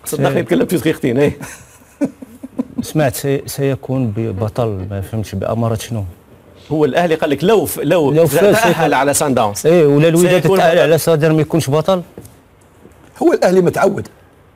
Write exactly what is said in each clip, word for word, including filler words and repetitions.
صدقني تكلمت في دقيقتين. اي سمعت سي سيكون ببطل، ما فهمتش بأمارة شنو. هو الاهلي قال لك لو ف... لو, لو تأهل على سان داونز اي ولا الوداد تتأهل على صدر ما يكونش بطل. هو الاهلي متعود.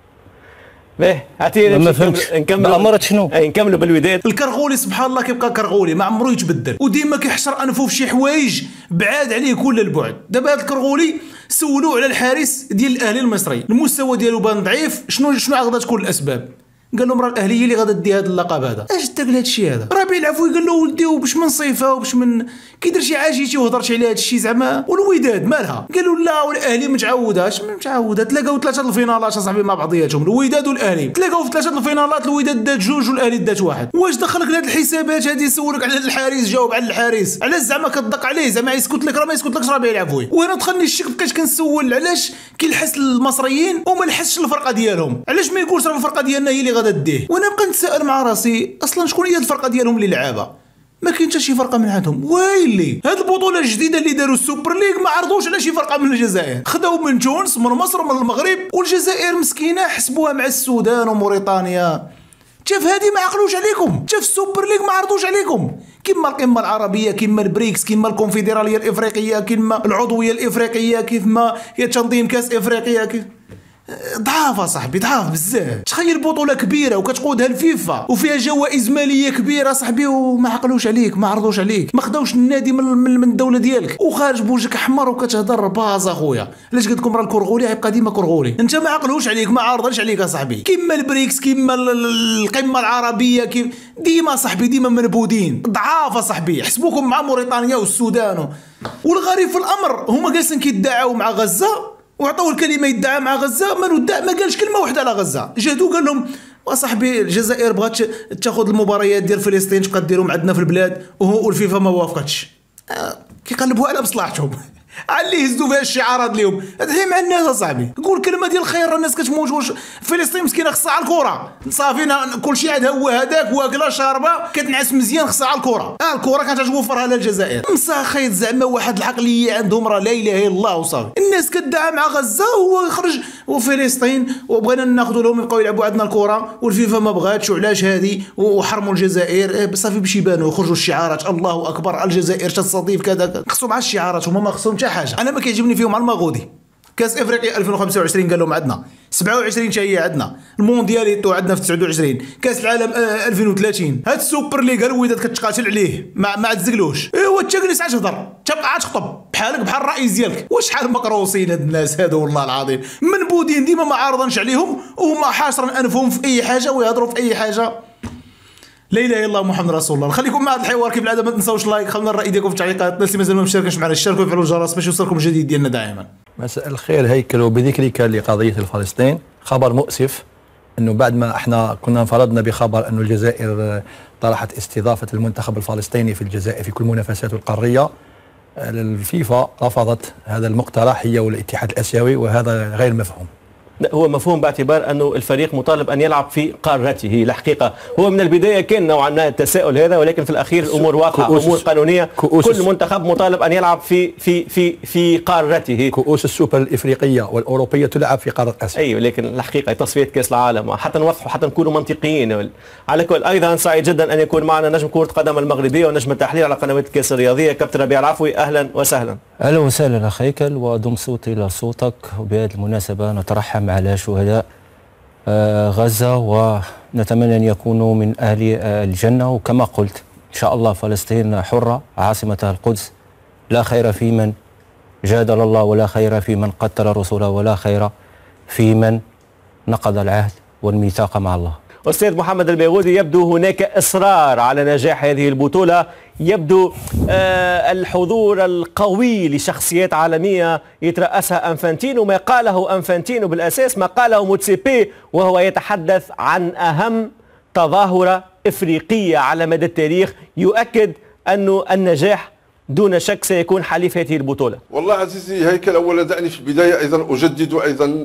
باهي اعطيني ما فهمتش نكملوا بأمارة شنو. اي نكملوا بالوداد. الكرغولي سبحان الله كيبقى كرغولي، ما عمرو يتبدل وديما كيحشر انفه في شي حوايج بعاد عليه كل البعد. دابا هذا الكرغولي سولوه على الحارس ديال الاهلي المصري، المستوى ديالو بان ضعيف، شنو شنو غادا تكون الاسباب؟ قال لهم راه الاهلي هي اللي غادا دي هذا اللقب هذا. اش داك هذا الشيء هذا؟ ربيع العفوي قال له ولدي وباش من صيفه وباش من كيدير شي عاجيتي وهضرتي على هذا الشيء زعما. والوداد مالها؟ قالوا لا والاهلي متعوداش متعوده. تلاقاو ثلاثه الفينالات اصاحبي مع بعضياتهم، الوداد والاهلي تلاقاو في ثلاثه الفينالات، الوداد دات جوج والاهلي دات واحد. واش دخلك لهاد الحسابات هذه؟ يسولك على الحارس جاوب على الحارس، علاش زعما كتضق عليه؟ زعما يسكت لك راه ما يسكت لكش ربيع العفوي. وانا دخلني الشك، بقيت كنسول علاش كيلحس المصريين وما لحسش الفرقه ديالهم، علاش ما يقولش راه الفرقه ديالنا هي اللي غادا ديه. وانا بقى نتسائل مع راسي اصلا شكون هي الفرقه ديالهم اللي لعابه؟ ما كاين حتى شي فرقه من عندهم. ويلي هاد البطوله الجديده اللي داروا السوبر ليغ ما عرضوش على شي فرقه من الجزائر، خداو من تونس من مصر من المغرب، والجزائر مسكينه حسبوها مع السودان وموريتانيا. شاف هادي ما عقلوش عليكم، شاف السوبر ليغ ما عرضوش عليكم. كيما القمه العربيه، كيما البريكس، كيما الكونفدراليه الافريقيه، كيما العضويه الافريقيه، كيما هي تنظيم كاس افريقيا. كيف ضعاف صاحبي، ضعاف بزاف. تخيل بطوله كبيره وكتقودها الفيفا وفيها جوائز ماليه كبيره صاحبي وما عقلوش عليك، ما عرضوش عليك، ما خداوش النادي من, من, من الدوله ديالك، وخارج بوجهك احمر وكتهضر باز اخويا. علاش قلت لكم راه الكرغولي غيبقى ديما كرغولي؟ انت ما عقلوش عليك، ما عارضش عليك اصاحبي. كيما البريكس، كيما القمه العربيه، كيما ديما صاحبي ديما منبودين ضعاف صاحبي. حسبوكم مع موريتانيا والسودان. والغريب في الامر هما جالسين كيدعوا مع غزه وعطاوه الكلمه يدعى مع غزه، ما ندع ما قالش كلمه واحده على غزه. جاتو قال لهم وصاحبي الجزائر بغات تاخذ المباريات ديال فلسطين تبقى ديرهم عندنا في البلاد والفيفا ما وافقتش. آه كيقلبوا على مصلحتهم اللي يهزوا فيها الشعارات اليوم. هذا مع الناس اصاحبي، قول كلمه ديال الخير، الناس كتموت. واش فلسطين مسكينه خصها على الكره صافي، كلشي عندها هو هذاك واكله شاربه كتنعس مزيان، خصها على الكره. اه الكره كانت توفرها للجزائر. مساخيط زعما واحد العقليه عندهم راه لا اله الا الله وصافي. الناس كتدعى مع غزه وهو يخرج وفلسطين وبغينا ناخذوا لهم يبقاو يلعبوا عندنا الكره والفيفا ما بغاتش وعلاش هذه وحرموا الجزائر. صافي باش يبانوا يخرجوا الشعارات الله اكبر الجزائر تستضيف كذا، خصهم على الشعارات هما ما خصهم حاجه. انا ما كيعجبني فيهم على المغودي. كاس افريقيا ألفين وخمسة وعشرين قال لهم عندنا، سبعة وعشرين حتى هي عندنا، الموندياليتو عندنا في تسعة وعشرين، كاس العالم ألفين وثلاثين، هاد السوبر ليغ الوداد كتقاتل عليه ما ما تزقلوش. ايوا انت جلس عاد تهضر، تبقى عاد تخطب بحالك بحال الرئيس ديالك. وشحال مقروصين هاد الناس هادو والله العظيم، منبودين ديما ما عارضنش عليهم وهما حاصرين انفهم في اي حاجه ويهضروا في اي حاجه. لا اله الا الله محمد رسول الله. نخليكم مع هذا الحوار كيف العاده، ما تنساوش لايك، خلونا الراي ديالكم في التعليقات. الناس اللي مازال ما مشتركش معنا اشتركوا وفعلوا الجرس باش يوصلكم الجديد ديالنا دائما. مساء الخير هيكل، وبذكرك لقضيه فلسطين خبر مؤسف انه بعد ما احنا كنا انفردنا بخبر انه الجزائر طرحت استضافه المنتخب الفلسطيني في الجزائر في كل منافساته القاريه، الفيفا رفضت هذا المقترح هي والاتحاد الاسيوي، وهذا غير مفهوم. هو مفهوم باعتبار أنه الفريق مطالب أن يلعب في قارته. الحقيقة هو من البداية كان نوعا ما التساؤل هذا، ولكن في الأخير الأمور واضحة، أمور قانونية. كل منتخب مطالب أن يلعب في في في في قارته. كؤوس السوبر الإفريقية والأوروبية تلعب في قارة آسيا. أي ولكن الحقيقة تصفية كأس العالم حتى نوضحوا حتى نكونوا منطقيين. على كل أيضا سعيد جدا أن يكون معنا نجم كرة قدم المغربية ونجم التحليل على قنوات الكاس الرياضية كابتن ربيع العفوي. أهلا وسهلا. أهلا وسهلا أخ هيكل، وأضم صوتي إلى صوتك. وبهذه المناسبة نترحم على شهداء غزة ونتمنى أن يكونوا من أهل الجنة. وكما قلت إن شاء الله فلسطين حرة عاصمتها القدس، لا خير في من جادل الله، ولا خير في من قتل رسوله، ولا خير في من نقض العهد والميثاق مع الله. أستاذ محمد البيغودي، يبدو هناك إصرار على نجاح هذه البطولة، يبدو آه الحضور القوي لشخصيات عالمية يترأسها أنفانتينو. ما قاله أنفانتينو بالأساس ما قاله موتسيبي، وهو يتحدث عن أهم تظاهرة إفريقية على مدى التاريخ، يؤكد أن النجاح دون شك سيكون حليف هذه البطولة. والله عزيزي هيكل، أولا دعني في البداية أيضا أجدد أيضا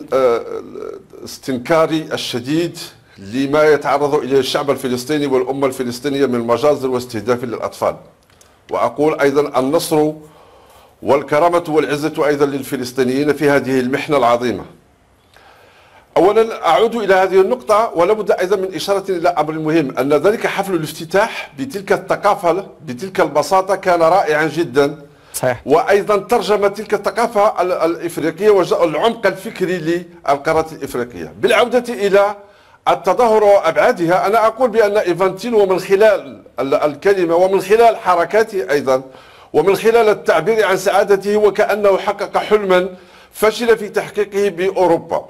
استنكاري الشديد لما يتعرض إليه الشعب الفلسطيني والأمة الفلسطينية من مجازر واستهداف للأطفال. وأقول أيضا النصر والكرامة والعزة أيضا للفلسطينيين في هذه المحنة العظيمة. اولا اعود الى هذه النقطه، ولا بد ايضا من اشاره الى امر مهم، ان ذلك حفل الافتتاح بتلك الثقافه بتلك البساطه كان رائعا جدا. صحيح. وايضا ترجم تلك الثقافه الافريقيه والعمق الفكري للقاره الافريقيه. بالعوده الى التظاهر وابعادها، انا اقول بان إيفانتينو ومن خلال الكلمه ومن خلال حركاته ايضا ومن خلال التعبير عن سعادته وكانه حقق حلما فشل في تحقيقه باوروبا.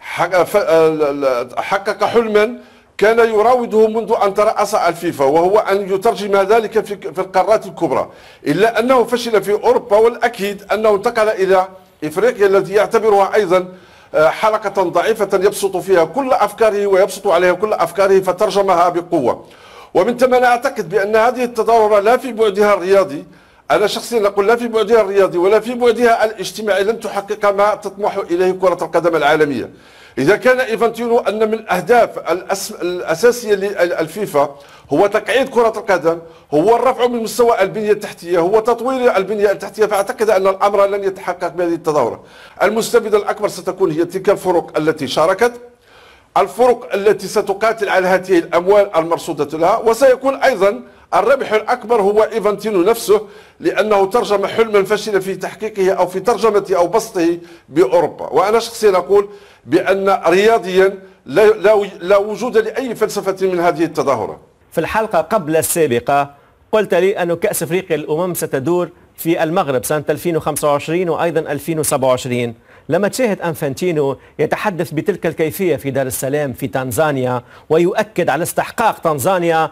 حقق حلما كان يراوده منذ أن ترأس الفيفا، وهو أن يترجم ذلك في القارات الكبرى، إلا أنه فشل في أوروبا. والأكيد أنه انتقل إلى إفريقيا التي يعتبرها أيضا حلقة ضعيفة يبسط فيها كل أفكاره ويبسط عليها كل أفكاره، فترجمها بقوة. ومن ثم أنا أعتقد بأن هذه التظاهرة لا في بعدها الرياضي، أنا شخصيا أقول لا في بعدها الرياضي ولا في بعدها الاجتماعي، لن تحقق ما تطمح إليه كرة القدم العالمية. إذا كان إيفانتينو أن من الأهداف الأساسية للفيفا هو تقعيد كرة القدم، هو الرفع من مستوى البنية التحتية، هو تطوير البنية التحتية، فأعتقد أن الأمر لن يتحقق بهذه التظاهرة. المستفيد الأكبر ستكون هي تلك الفرق التي شاركت، الفرق التي ستقاتل على هذه الأموال المرصودة لها، وسيكون أيضا الربح الأكبر هو إيفانتينو نفسه، لأنه ترجم حلما فشل في تحقيقه أو في ترجمته أو بسطه بأوروبا. وأنا شخصيا أقول بأن رياضيا لا, لا, لا وجود لأي فلسفة من هذه التظاهرة. في الحلقة قبل السابقة قلت لي أن كأس أفريقيا الأمم ستدور في المغرب سنة ألفين وخمسة وعشرين وأيضا ألفين وسبعة وعشرين. لما تشاهد أنفانتينو يتحدث بتلك الكيفية في دار السلام في تنزانيا، ويؤكد على استحقاق تنزانيا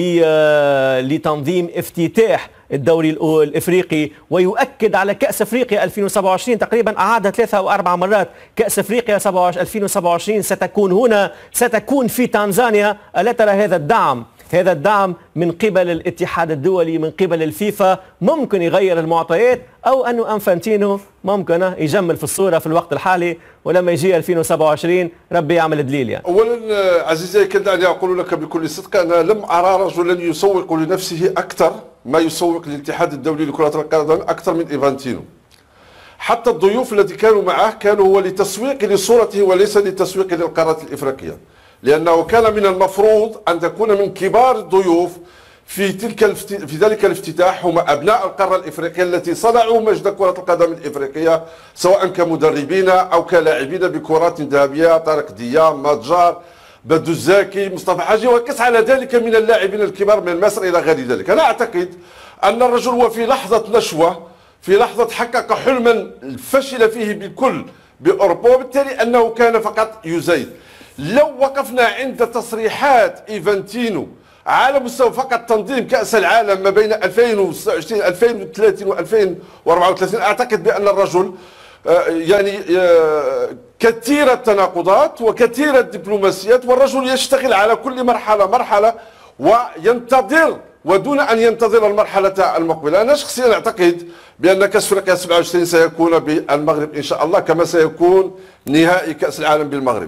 لتنظيم افتتاح الدوري الافريقي، ويؤكد على كأس افريقيا ألفين وسبعة وعشرين، تقريبا اعادها ثلاثة او اربع مرات، كأس افريقيا ألفين وسبعة وعشرين ستكون هنا، ستكون في تنزانيا. ألا ترى هذا الدعم هذا الدعم من قبل الاتحاد الدولي، من قبل الفيفا، ممكن يغير المعطيات، او انه انفانتينو ممكن يجمل في الصورة في الوقت الحالي، ولما يجي ألفين وسبعة وعشرين ربي يعمل دليل يعني. اولا عزيزي كنت دعني اقول لك بكل صدق، انا لم ارى رجلا يسوق لنفسه اكثر ما يسوق للاتحاد الدولي لكرة القدم اكثر من إيفانتينو. حتى الضيوف الذي كانوا معه كانوا هو لتسويق لصورته وليس لتسويق للقارة الافريقية، لأنه كان من المفروض أن تكون من كبار الضيوف في تلك في ذلك الافتتاح هم أبناء القارة الإفريقية التي صنعوا مجد كرة القدم الإفريقية، سواء كمدربين أو كلاعبين بكرات ذهبية، طارق ديام، ماتجار، بدو الزاكي، مصطفى حاجي، وقس على ذلك من اللاعبين الكبار من مصر إلى غير ذلك. أنا أعتقد أن الرجل هو في لحظة نشوة، في لحظة حقق حلما فشل فيه بالكل بأوروبا، وبالتالي أنه كان فقط يزيد. لو وقفنا عند تصريحات إيفانتينو على مستوى فقط تنظيم كأس العالم ما بين ألفين وستة وعشرين ألفين وثلاثين وألفين وأربعة وثلاثين، أعتقد بأن الرجل يعني كثير التناقضات وكثير الدبلوماسيات، والرجل يشتغل على كل مرحلة مرحلة وينتظر ودون أن ينتظر المرحلة المقبلة. أنا شخصيا أعتقد بأن كأس أفريقيا سبعة وعشرين سيكون بالمغرب إن شاء الله، كما سيكون نهائي كأس العالم بالمغرب.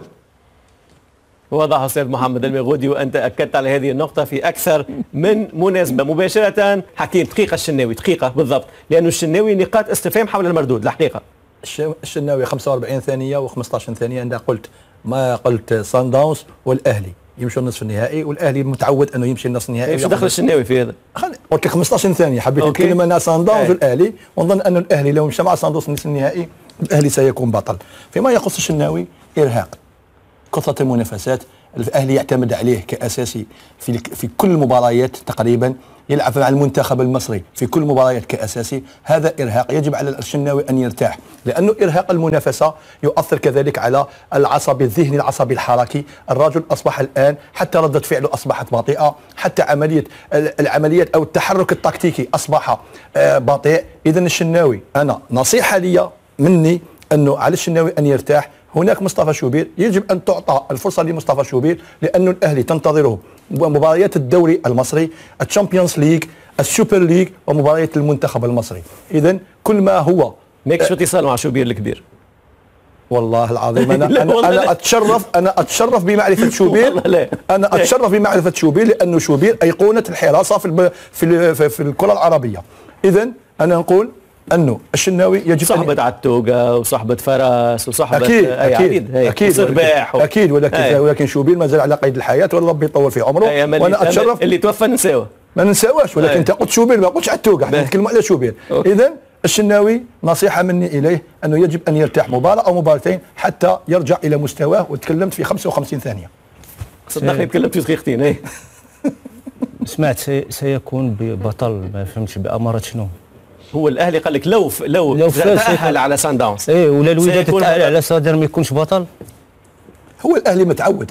وضح أستاذ محمد المغودي، وأنت أكدت على هذه النقطة في أكثر من مناسبة. مباشرة حكيم دقيقة الشناوي، دقيقة بالضبط، لأنه الشناوي نقاط استفهام حول المردود الحقيقة. الشناوي خمسة وأربعين ثانية و15 ثانية، أنا قلت ما قلت صن داونز والأهلي يمشوا النصف النهائي، والأهلي متعود أنه يمشي النصف النهائي. ايش دخل الشناوي في هذا؟ قلت لك خمسطاش ثانية، حبيت نتكلم أنا صن داونز والأهلي، ونظن أن الأهلي لو مشى مع صن داونز النصف النهائي الأهلي سيكون بطل. فيما يخص الشناوي، إرهاق، كثرة المنافسات، الأهلي يعتمد عليه كأساسي في في كل المباريات تقريبا، يلعب مع المنتخب المصري في كل مباريات كأساسي. هذا إرهاق، يجب على الشناوي أن يرتاح، لأنه إرهاق المنافسة يؤثر كذلك على العصبي الذهني العصبي الحركي. الرجل أصبح الآن حتى ردة فعله أصبحت بطيئة، حتى عملية العمليات أو التحرك التكتيكي أصبح بطيء. إذا الشناوي، أنا نصيحة لي مني أنه على الشناوي أن يرتاح. هناك مصطفى شوبير، يجب أن تعطى الفرصة لمصطفى شوبير، لأنه الأهلي تنتظره مباريات الدوري المصري، الشامبيونز ليج، السوبر ليج، ومباريات المنتخب المصري. إذا كل ما هو ماكش اتصال مع شوبير الكبير؟ والله العظيم أنا أنا, أنا أتشرف أنا أتشرف بمعرفة شوبير. أنا أتشرف بمعرفة شوبير، لأنه شوبير أيقونة الحراسة في في في الكرة العربية. إذا أنا نقول انه الشناوي يجب صحبة عتوقة وصحبة فرس وصحبة اكيد أي اكيد عديد اكيد صرباح و... اكيد ولكن أي. ولكن شوبير مازال على قيد الحياه وربي يطول في عمره وانا اتشرف اللي توفى نساوه ما ننساوش. ولكن انت قلت شوبير ما قلتش عتوقة، احنا نتكلموا على شوبير. اذا الشناوي نصيحه مني اليه انه يجب ان يرتاح مباراه او مباراتين حتى يرجع الى مستواه، وتكلمت في خمسة وخمسين ثانيه. صدقني تكلمت في دقيقتين. اي سمعت سي سيكون ببطل، ما فهمتش بأمارة شنو. هو الاهلي قال لك لو ف... لو, لو تأهل على سان داونز ايه ولا الوداد تتأهل على صدر ما يكونش بطل. هو الاهلي متعود.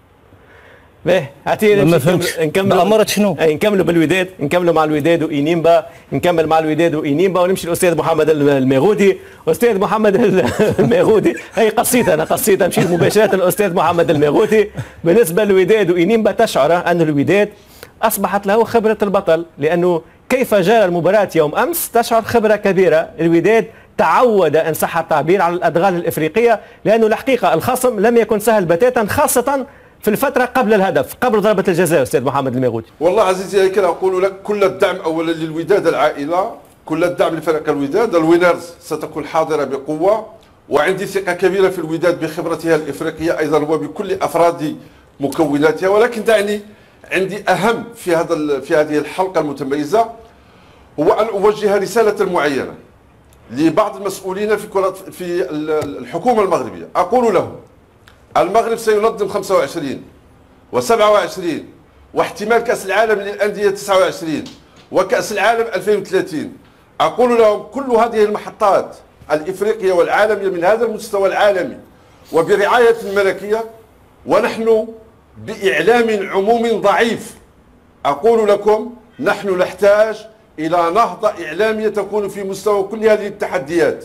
باهي اعطيني ما فهمتش نكملوا بأمارة شنو. اي نكملوا بالوداد، نكملوا مع الوداد وإنيمبا، نكمل مع الوداد وإنيمبا ونمشي الاستاذ محمد الميغودي. استاذ محمد الميغودي هي قصيت انا قصيت مشيت مباشره الاستاذ محمد الميغودي. بالنسبه للوداد وإنيمبا تشعر ان الوداد اصبحت له خبره البطل، لانه كيف جرى المباراه يوم امس تشعر خبره كبيره. الوداد تعود ان صح التعبير على الادغال الافريقيه، لانه الحقيقه الخصم لم يكن سهل بتاتا، خاصه في الفتره قبل الهدف قبل ضربه الجزاء. استاذ محمد الميغودي والله عزيزي هيكل اقول لك كل الدعم اولا للوداد العائله، كل الدعم لفريق الوداد. الوينرز ستكون حاضره بقوه، وعندي ثقه كبيره في الوداد بخبرتها الافريقيه ايضا وبكل افراد مكوناتها. ولكن دعني عندي اهم في هذا في هذه الحلقه المتميزه هو ان اوجه رساله معينه لبعض المسؤولين في كره في الحكومه المغربيه. اقول لهم المغرب سينظم خمسة وعشرين وسبعة وعشرين واحتمال كأس العالم للأندية تسعة وعشرين وكأس العالم ألفين وثلاثين. أقول لهم كل هذه المحطات الإفريقية والعالمية من هذا المستوى العالمي وبرعاية ملكية، ونحن بإعلام عمومي ضعيف. أقول لكم نحن نحتاج إلى نهضة إعلامية تكون في مستوى كل هذه التحديات.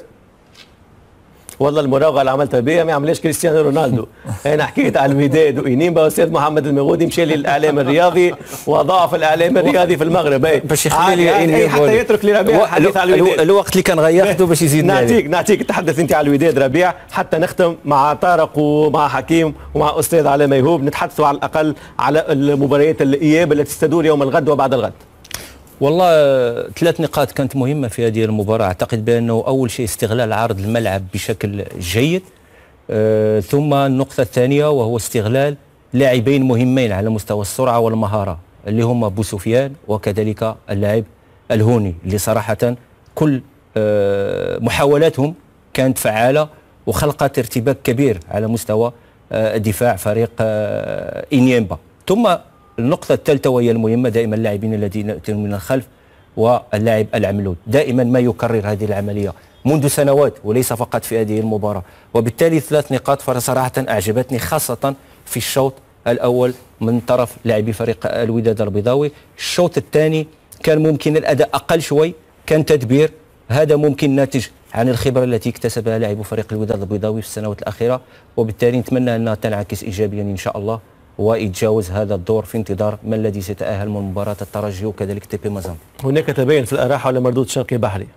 والله المراوغه اللي عملتها بيها ما يعملهاش كريستيانو رونالدو. انا حكيت على الوداد وإنيمبا واستاذ محمد الميغودي مشى للاعلام الرياضي وضعف الاعلام الرياضي في المغرب. اي باش يخلي لي حتى يترك لي ربيع الحديث على الوداد. الوقت اللي كان غياخذه باش يزيد نعطيك نعطيك تحدث انت على الوداد ربيع حتى نختم مع طارق ومع حكيم ومع استاذ علاء ميهوب، نتحدثوا على الاقل على المباريات الاياب التي ستدور يوم الغد وبعد الغد. والله ثلاث نقاط كانت مهمة في هذه المباراة. أعتقد بأنه أول شيء استغلال عرض الملعب بشكل جيد، أه ثم النقطة الثانية وهو استغلال لاعبين مهمين على مستوى السرعة والمهارة اللي هم بوسفيان وكذلك اللاعب الهوني، اللي صراحة كل أه محاولاتهم كانت فعالة وخلقت ارتباك كبير على مستوى أه دفاع فريق أه إنيمبا. ثم النقطة الثالثة وهي المهمة دائما اللاعبين الذين يأتون من الخلف واللاعب العملود، دائما ما يكرر هذه العملية منذ سنوات وليس فقط في هذه المباراة. وبالتالي ثلاث نقاط فصراحة أعجبتني خاصة في الشوط الأول من طرف لاعبي فريق الوداد البيضاوي. الشوط الثاني كان ممكن الأداء أقل شوي، كان تدبير، هذا ممكن ناتج عن الخبرة التي اكتسبها لاعبو فريق الوداد البيضاوي في السنوات الأخيرة، وبالتالي نتمنى أنها تنعكس إيجابيا إن شاء الله ويتجاوز هذا الدور في انتظار من الذي سيتأهل من مباراة الترجي وكذلك تي بي مازن. هناك تباين في الأراحة ولا مردود شرقي بحري؟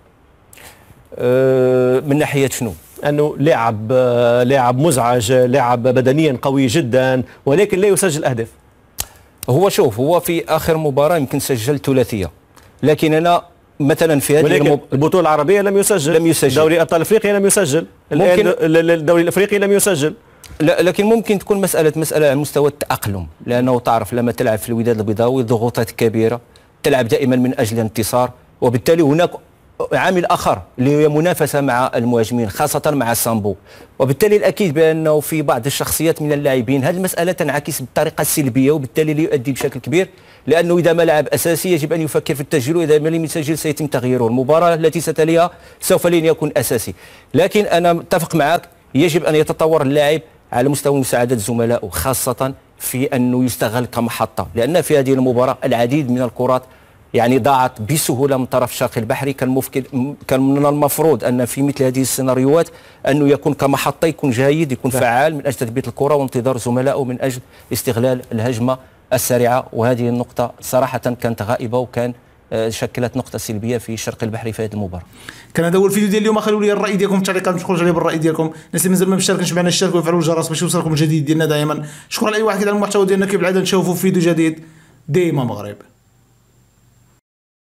أه من ناحية شنو؟ أنه لاعب لاعب مزعج، لاعب بدنيا قوي جدا ولكن لا يسجل أهداف. هو شوف هو في آخر مباراة يمكن سجل ثلاثية، لكن أنا مثلا في هذه ولكن المب... البطولة العربية لم يسجل، لم يسجل دوري أبطال أفريقيا لم يسجل، ممكن الدوري الأفريقي لم يسجل. لا لكن ممكن تكون مسألة مسألة على مستوى التأقلم، لأنه تعرف لما تلعب في الوداد البيضاوي ضغوطات كبيرة، تلعب دائما من أجل الانتصار، وبالتالي هناك عامل آخر اللي هي منافسة مع المهاجمين خاصة مع سامبو، وبالتالي الأكيد بأنه في بعض الشخصيات من اللاعبين هذه المسألة تنعكس بالطريقة السلبية، وبالتالي لا يؤدي بشكل كبير، لأنه إذا ما لعب أساسي يجب أن يفكر في التسجيل، وإذا ما لم يسجل سيتم تغييره. المباراة التي ستليها سوف لن يكون أساسي، لكن أنا متفق معك يجب أن يتطور اللاعب على مستوى مساعدة زملائه خاصة في أنه يستغل كمحطة، لأن في هذه المباراة العديد من الكرات يعني ضاعت بسهولة من طرف شرقي البحري. كان مفكد كان من المفروض أن في مثل هذه السيناريوهات أنه يكون كمحطة، يكون جيد، يكون فعال من أجل تثبيت الكرة وانتظار زملائه من أجل استغلال الهجمة السريعة. وهذه النقطة صراحة كانت غائبة وكان شكلت نقطة سلبية في شرق البحري في هذه المباراة. كان هذا هو الفيديو ديال اليوم. خلوا لي الرأي ديالكم في التعليقات، ما تخرجوا عليه بالرأي ديالكم. الناس اللي مازال ما مشتركينش معنا اشتركوا وفعلوا الجرس باش يوصلكم الجديد ديالنا دائما. شكرا لاي واحد كيدعم المحتوى ديالنا كيف العاده. نشوفوا فيديو جديد ديما مغرب.